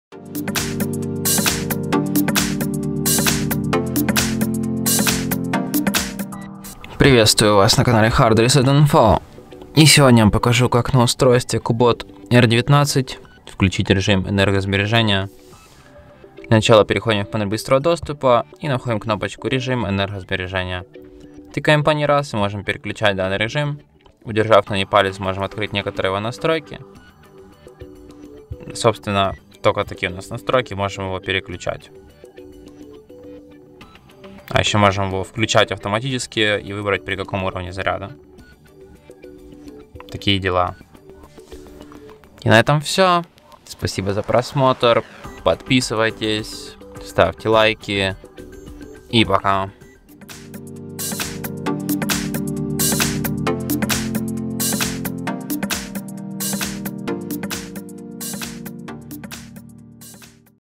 Приветствую вас на канале Hard Reset Info. И сегодня я вам покажу, как на устройстве Cubot R19 включить режим энергосбережения. Для начала переходим в панель быстрого доступа и находим кнопочку «Режим энергосбережения». Тыкаем по ней раз и можем переключать данный режим. Удержав на ней палец, можем открыть некоторые его настройки. Собственно, только такие у нас настройки, можем его переключать. А еще можем его включать автоматически и выбрать, при каком уровне заряда. Такие дела. И на этом все. Спасибо за просмотр. Подписывайтесь, ставьте лайки. И пока.